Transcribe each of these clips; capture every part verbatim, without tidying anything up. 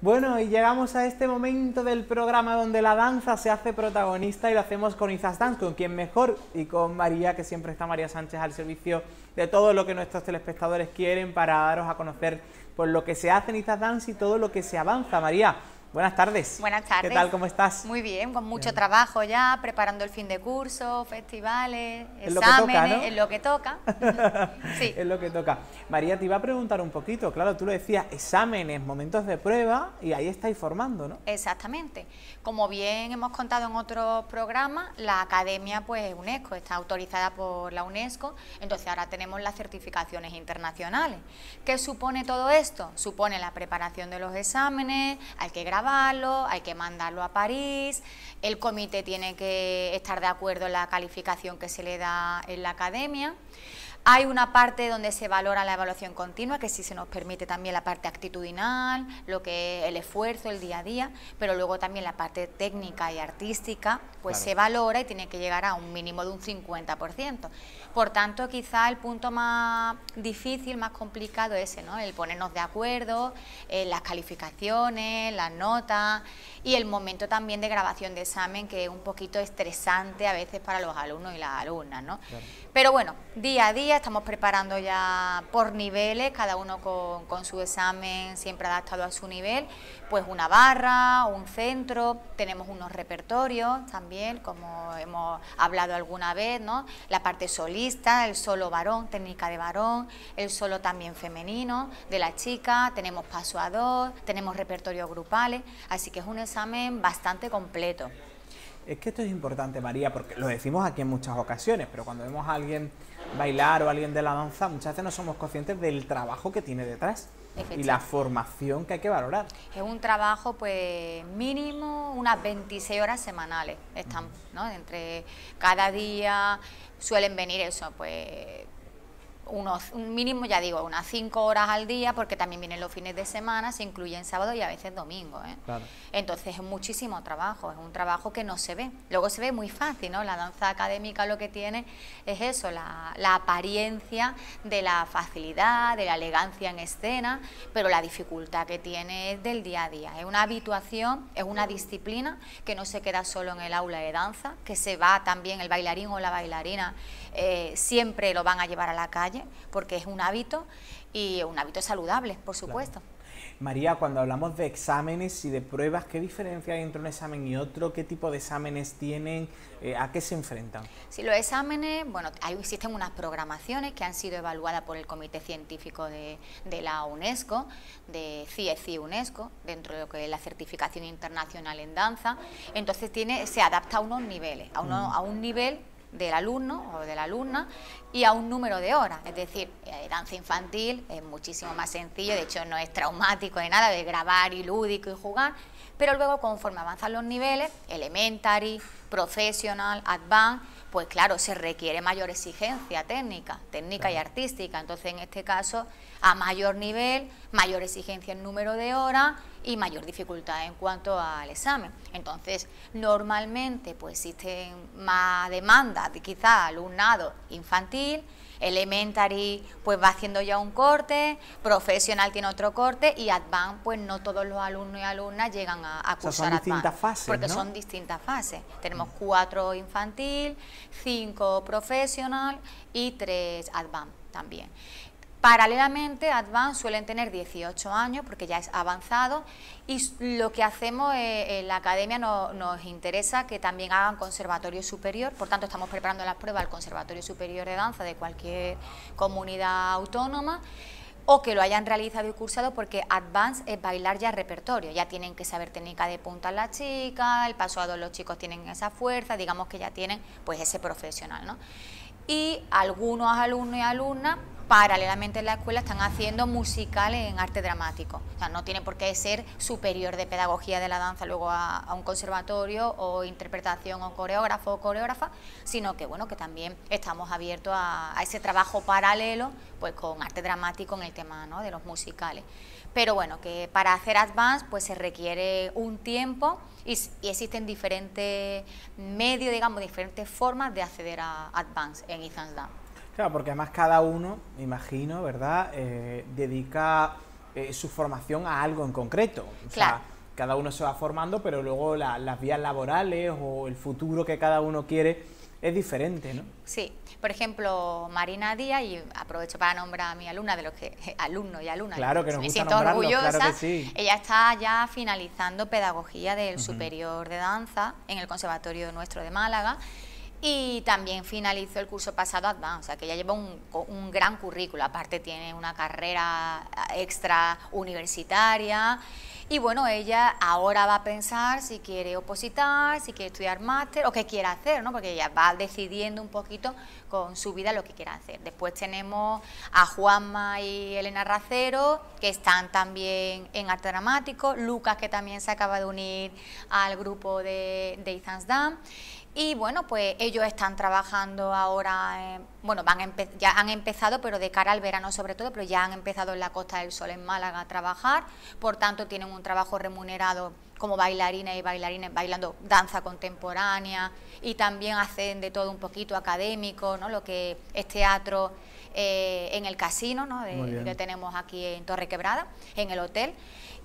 Bueno, y llegamos a este momento del programa donde la danza se hace protagonista y lo hacemos con Izas Dance, con quien mejor, y con María, que siempre está María Sánchez al servicio de todo lo que nuestros telespectadores quieren para daros a conocer pues, lo que se hace en Izas Dance y todo lo que se avanza. María, buenas tardes. Buenas tardes. ¿Qué tal? ¿Cómo estás? Muy bien, con mucho bien. trabajo ya, preparando el fin de curso, festivales, es exámenes, lo que toca, ¿no? es lo que toca. Sí. Es lo que toca. María, te iba a preguntar un poquito, claro, tú lo decías, exámenes, momentos de prueba, y ahí estáis formando, ¿no? Exactamente. Como bien hemos contado en otros programas, la Academia pues UNESCO, está autorizada por la UNESCO, entonces ahora tenemos las certificaciones internacionales. ¿Qué supone todo esto? Supone la preparación de los exámenes, hay que grabarlo, hay que mandarlo a París, el comité tiene que estar de acuerdo en la calificación que se le da en la Academia. Hay una parte donde se valora la evaluación continua, que sí se nos permite también la parte actitudinal, lo que es el esfuerzo, el día a día, pero luego también la parte técnica y artística, pues claro, se valora y tiene que llegar a un mínimo de un cincuenta por ciento. Por tanto, quizá el punto más difícil, más complicado es ese, ¿no? El ponernos de acuerdo, eh, las calificaciones, las notas y el momento también de grabación de examen, que es un poquito estresante a veces para los alumnos y las alumnas, ¿no? Claro. Pero bueno, día a día estamos preparando ya por niveles, cada uno con, con su examen siempre adaptado a su nivel, pues una barra, un centro, tenemos unos repertorios también, como hemos hablado alguna vez, ¿no? La parte solista, el solo varón, técnica de varón, el solo también femenino, de la chica, tenemos paso a dos, tenemos repertorios grupales, así que es un examen bastante completo. Es que esto es importante, María, porque lo decimos aquí en muchas ocasiones, pero cuando vemos a alguien bailar o a alguien de la danza, muchas veces no somos conscientes del trabajo que tiene detrás y la formación que hay que valorar. Es un trabajo, pues, mínimo unas veintiséis horas semanales, están, ¿no? Entre cada día suelen venir eso, pues, unos, un mínimo, ya digo, unas cinco horas al día, porque también vienen los fines de semana, se incluyen sábado y a veces domingo, ¿eh? Claro. Entonces es muchísimo trabajo, es un trabajo que no se ve. Luego se ve muy fácil, ¿no? La danza académica lo que tiene es eso, la, la apariencia de la facilidad, de la elegancia en escena, pero la dificultad que tiene es del día a día. Es una habituación, es una disciplina que no se queda solo en el aula de danza, que se va también, el bailarín o la bailarina eh, siempre lo van a llevar a la calle, porque es un hábito y un hábito saludable, por supuesto. Claro. María, cuando hablamos de exámenes y de pruebas, ¿qué diferencia hay entre un examen y otro? ¿Qué tipo de exámenes tienen? Eh, ¿A qué se enfrentan? Sí, los exámenes, bueno, hay, existen unas programaciones que han sido evaluadas por el Comité Científico de, de la UNESCO, de C I E C I UNESCO, dentro de lo que es la certificación internacional en danza. Entonces tiene, se adapta a unos niveles, a, uno, mm. a un nivel del alumno o de la alumna y a un número de horas, es decir, eh, danza infantil es muchísimo más sencillo, de hecho no es traumático ni nada, de grabar y lúdico y jugar, pero luego conforme avanzan los niveles, elementary, professional, advanced, pues claro, se requiere mayor exigencia técnica, técnica claro. y artística, entonces en este caso a mayor nivel, mayor exigencia en número de horas y mayor dificultad en cuanto al examen. Entonces, normalmente pues existen más demandas de quizá alumnado infantil, elementary pues va haciendo ya un corte, professional tiene otro corte y advanced pues no todos los alumnos y alumnas llegan a, a cursar o sea, son distintas advanced, fases, porque ¿no? son distintas fases. Tenemos cuatro infantil, cinco professional y tres advanced también. Paralelamente, Advanced suelen tener dieciocho años porque ya es avanzado y lo que hacemos eh, en la academia no, nos interesa que también hagan conservatorio superior, por tanto estamos preparando las pruebas al Conservatorio Superior de Danza de cualquier comunidad autónoma o que lo hayan realizado y cursado, porque Advanced es bailar ya repertorio, ya tienen que saber técnica de punta las chicas, el paso a dos los chicos tienen esa fuerza, digamos que ya tienen pues ese profesional, ¿no? Y algunos alumnos y alumnas paralelamente en la escuela están haciendo musicales en arte dramático, o sea, no tiene por qué ser superior de pedagogía de la danza luego a, a un conservatorio o interpretación o coreógrafo o coreógrafa, sino que bueno, que también estamos abiertos a, a ese trabajo paralelo pues con arte dramático en el tema, ¿no?, de los musicales. Pero bueno, que para hacer Advanced pues se requiere un tiempo y, y existen diferentes medios, digamos, diferentes formas de acceder a Advanced en Izas Dance. Claro, porque además cada uno, me imagino, ¿verdad?, eh, dedica eh, su formación a algo en concreto. O Claro. sea, cada uno se va formando, pero luego la, las vías laborales o el futuro que cada uno quiere es diferente, ¿no? Sí, por ejemplo, Marina Díaz, y aprovecho para nombrar a mi alumna, de los que alumnos y alumnas, Claro que nos me gusta siento nombrarlos, orgullosa. claro que sí. Ella está ya finalizando pedagogía del Ujú. superior de danza en el Conservatorio nuestro de Málaga, y también finalizó el curso pasado Advance, o sea que ella lleva un, un gran currículo, aparte tiene una carrera extra universitaria. Y bueno, ella ahora va a pensar si quiere opositar, si quiere estudiar máster o qué quiere hacer, ¿no? Porque ella va decidiendo un poquito con su vida lo que quiere hacer. Después tenemos a Juanma y Elena Racero, que están también en arte dramático, Lucas, que también se acaba de unir al grupo de, de Ethan's Dance. Y bueno, pues ellos están trabajando ahora, eh, bueno, van a ya han empezado, pero de cara al verano sobre todo, pero ya han empezado en la Costa del Sol en Málaga a trabajar, por tanto tienen un trabajo remunerado como bailarines y bailarines bailando danza contemporánea, y también hacen de todo un poquito académico, ¿no? Lo que es teatro eh, en el casino, ¿no? De, que tenemos aquí en Torre Quebrada, en el hotel.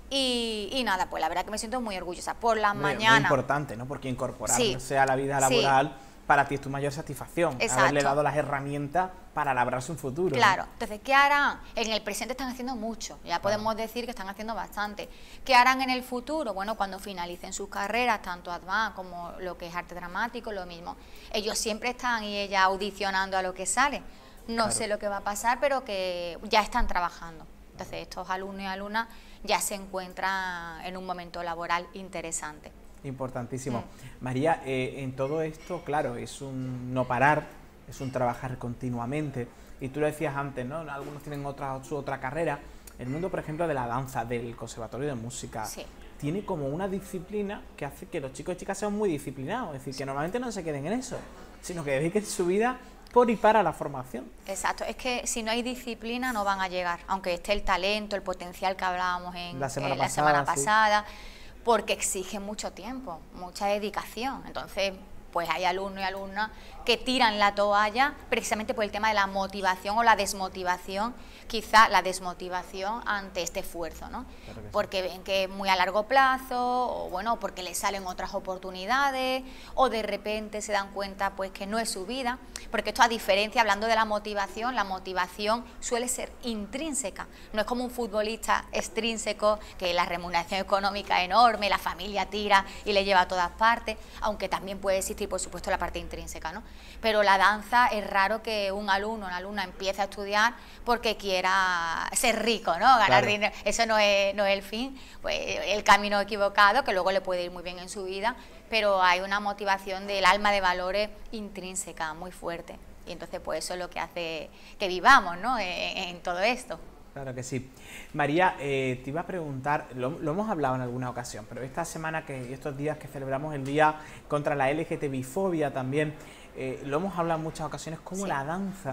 Y, y nada, pues la verdad que me siento muy orgullosa. Por las Muy, mañanas... muy importante, ¿no? Porque incorporarse Sí, a la vida laboral, sí, para ti es tu mayor satisfacción. Exacto. Haberle dado las herramientas para labrarse un futuro. Claro, ¿no? entonces, ¿qué harán? En el presente están haciendo mucho, ya podemos decir que están haciendo bastante. ¿Qué harán en el futuro? Bueno, cuando finalicen sus carreras, tanto Advance como lo que es arte dramático, lo mismo. Ellos siempre están y ella audicionando a lo que sale. No Claro. sé lo que va a pasar, pero que ya están trabajando. Entonces, estos alumnos y alumnas ya se encuentran en un momento laboral interesante. Importantísimo. Mm. María, eh, en todo esto, claro, es un no parar, es un trabajar continuamente. Y tú lo decías antes, ¿no? Algunos tienen otra, su otra carrera. El mundo, por ejemplo, de la danza, del Conservatorio de Música, Sí. tiene como una disciplina que hace que los chicos y chicas sean muy disciplinados. Es decir, que normalmente no se queden en eso, sino que dediquen su vida por y para la formación. Exacto, es que si no hay disciplina no van a llegar, aunque esté el talento, el potencial que hablábamos en La semana en la pasada, semana sí. pasada, porque exige mucho tiempo, mucha dedicación. Entonces, pues hay alumnos y alumnas que tiran la toalla precisamente por el tema de la motivación o la desmotivación, quizá la desmotivación ante este esfuerzo, ¿no? Claro que sí. Porque ven que es muy a largo plazo, o bueno, porque les salen otras oportunidades, o de repente se dan cuenta pues que no es su vida, porque esto, a diferencia, hablando de la motivación, la motivación suele ser intrínseca, no es como un futbolista extrínseco, que la remuneración económica es enorme, la familia tira y le lleva a todas partes, aunque también puede existir, por supuesto, la parte intrínseca, ¿no? Pero la danza, es raro que un alumno o una alumna empiece a estudiar porque quiera ser rico, ¿no? Ganar Claro. dinero. Eso no es, no es el fin, pues el camino equivocado, que luego le puede ir muy bien en su vida, pero hay una motivación del alma de valores intrínseca muy fuerte. Y entonces, pues eso es lo que hace que vivamos, ¿no? En, en todo esto. Claro que sí. María, eh, te iba a preguntar, lo, lo hemos hablado en alguna ocasión, pero esta semana que, y estos días que celebramos el Día contra la L G T B fobia también, eh, lo hemos hablado en muchas ocasiones, cómo Sí. la danza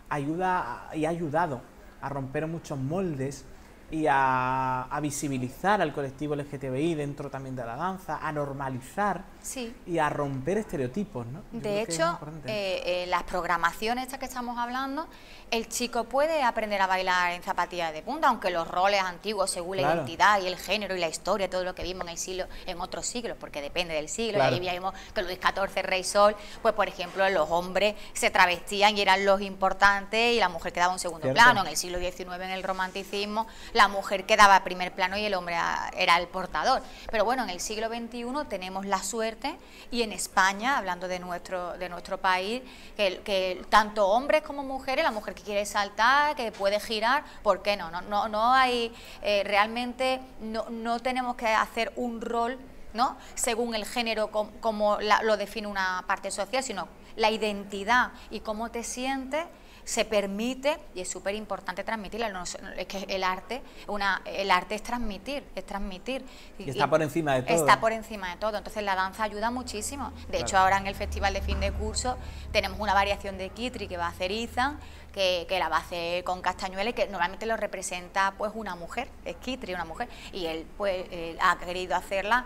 ayuda a- y ha ayudado a romper muchos moldes y a, a visibilizar al colectivo L G T B I dentro también de la danza, a normalizar Sí. y a romper estereotipos, ¿no? Yo De creo que es hecho, importante. eh, eh, las programaciones estas que estamos hablando, el chico puede aprender a bailar en zapatillas de punta, aunque los roles antiguos, según la Claro. identidad y el género y la historia, todo lo que vimos en el siglo, en otros siglos, porque depende del siglo, Claro. y ahí vimos que Luis catorce, Rey Sol, pues por ejemplo, los hombres se travestían y eran los importantes y la mujer quedaba en segundo Cierto. plano. En el siglo diecinueve, en el romanticismo, la mujer quedaba a primer plano y el hombre a- era el portador. Pero bueno, en el siglo veintiuno tenemos la suerte, y en España, hablando de nuestro, de nuestro país, que, que tanto hombres como mujeres, la mujer que quiere saltar, que puede girar, ¿por qué no? No, no, no hay, eh, realmente no, no tenemos que hacer un rol, ¿no?, según el género com- como la- lo define una parte social, sino la identidad y cómo te sientes se permite, y es súper importante transmitirla. No, es que el arte, una, el arte es transmitir, es transmitir. Y está por encima de todo. Está por encima de todo, entonces la danza ayuda muchísimo. De Claro. hecho, ahora en el festival de fin de curso tenemos una variación de Kitri que va a hacer Ethan, que, que la va a hacer con castañuelas, y que normalmente lo representa pues una mujer, es Kitri, una mujer, y él pues eh, ha querido hacerla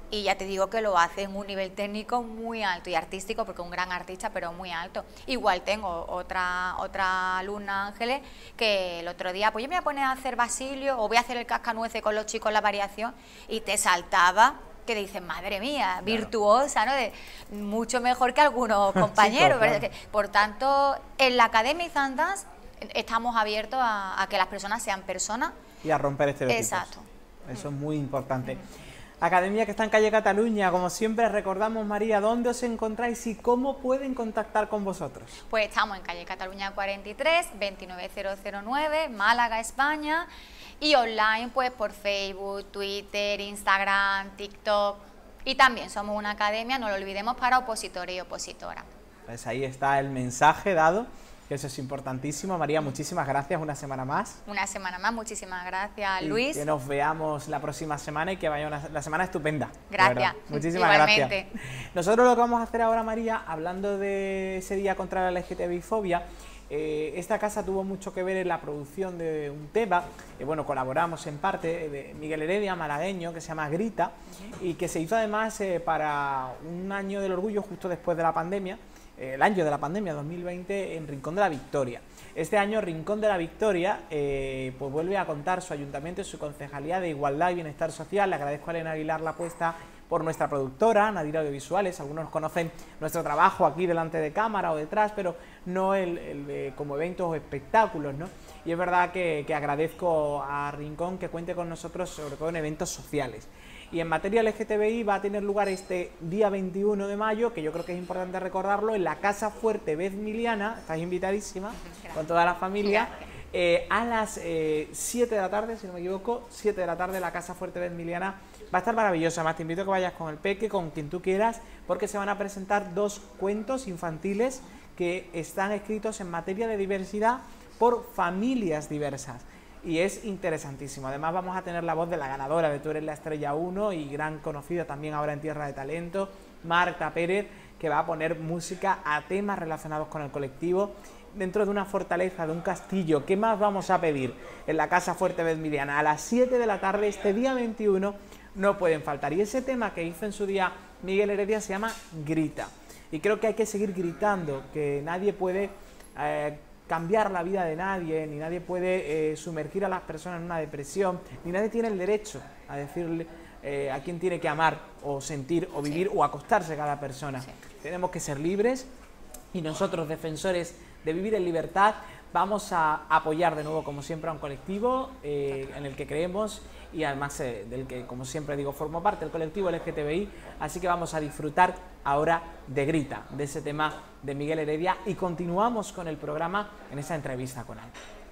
y ya te digo que lo hace en un nivel técnico muy alto y artístico, porque es un gran artista, pero muy alto. Igual tengo otra otra alumna, Ángeles, que el otro día, pues yo me voy a poner a hacer Basilio o voy a hacer el cascanueces con los chicos, la variación, y te saltaba, que dices, madre mía, claro, virtuosa, ¿no? De, mucho mejor que algunos compañeros. Sí, claro. Por tanto, en la Academia Izan Dance estamos abiertos a, a que las personas sean personas. Y a romper estereotipos. Exacto. Eso mm. es muy importante. Mm. Academia que está en calle Cataluña, como siempre recordamos, María, ¿dónde os encontráis y cómo pueden contactar con vosotros? Pues estamos en calle Cataluña cuarenta y tres, veintinueve mil nueve, Málaga, España, y online pues por Facebook, Twitter, Instagram, TikTok, y también somos una academia, no lo olvidemos, para opositores y opositoras. Pues ahí está el mensaje dado. Eso es importantísimo. María, muchísimas gracias, una semana más. Una semana más, muchísimas gracias, Luis. Y que nos veamos la próxima semana y que vaya una la semana estupenda. Gracias. Muchísimas Igualmente. gracias. Nosotros lo que vamos a hacer ahora, María, hablando de ese día contra la L G T B I fobia, eh, esta casa tuvo mucho que ver en la producción de un tema, eh, bueno, colaboramos en parte, de Miguel Heredia, malagueño, que se llama Grita, uh-huh. y que se hizo además eh, para un año del orgullo justo después de la pandemia, el año de la pandemia, dos mil veinte, en Rincón de la Victoria. Este año Rincón de la Victoria eh, pues vuelve a contar su ayuntamiento y su concejalía de Igualdad y Bienestar Social. Le agradezco a Elena Aguilar la apuesta por nuestra productora, Nadir Audiovisuales. Algunos conocen nuestro trabajo aquí delante de cámara o detrás, pero no el, el de, como eventos o espectáculos, ¿no? Y es verdad que, que agradezco a Rincón que cuente con nosotros, sobre todo en eventos sociales. Y en materia L G T B I va a tener lugar este día veintiuno de mayo, que yo creo que es importante recordarlo, en la Casa Fuerte Vezmiliana, estáis invitadísima, gracias, con toda la familia, eh, a las eh, siete de la tarde, si no me equivoco, siete de la tarde, la Casa Fuerte Vezmiliana. Va a estar maravillosa, además te invito a que vayas con el peque, con quien tú quieras, porque se van a presentar dos cuentos infantiles que están escritos en materia de diversidad por familias diversas. Y es interesantísimo. Además vamos a tener la voz de la ganadora de Tú eres la estrella uno y gran conocida también ahora en Tierra de Talento, Marta Pérez, que va a poner música a temas relacionados con el colectivo dentro de una fortaleza, de un castillo. ¿Qué más vamos a pedir en la Casa Fuerte Vezmiliana? A las siete de la tarde, este día veintiuno, no pueden faltar. Y ese tema que hizo en su día Miguel Heredia se llama Grita. Y creo que hay que seguir gritando, que nadie puede Eh, cambiar la vida de nadie, ni nadie puede eh, sumergir a las personas en una depresión, ni nadie tiene el derecho a decirle eh, a quién tiene que amar o sentir o vivir, sí, o acostarse cada persona. Sí. Tenemos que ser libres y nosotros, defensores de vivir en libertad, vamos a apoyar de nuevo, como siempre, a un colectivo eh, en el que creemos y además eh, del que, como siempre digo, formo parte del colectivo L G T B I, así que vamos a disfrutar ahora de Grita, de ese tema de Miguel Heredia, y continuamos con el programa en esa entrevista con él.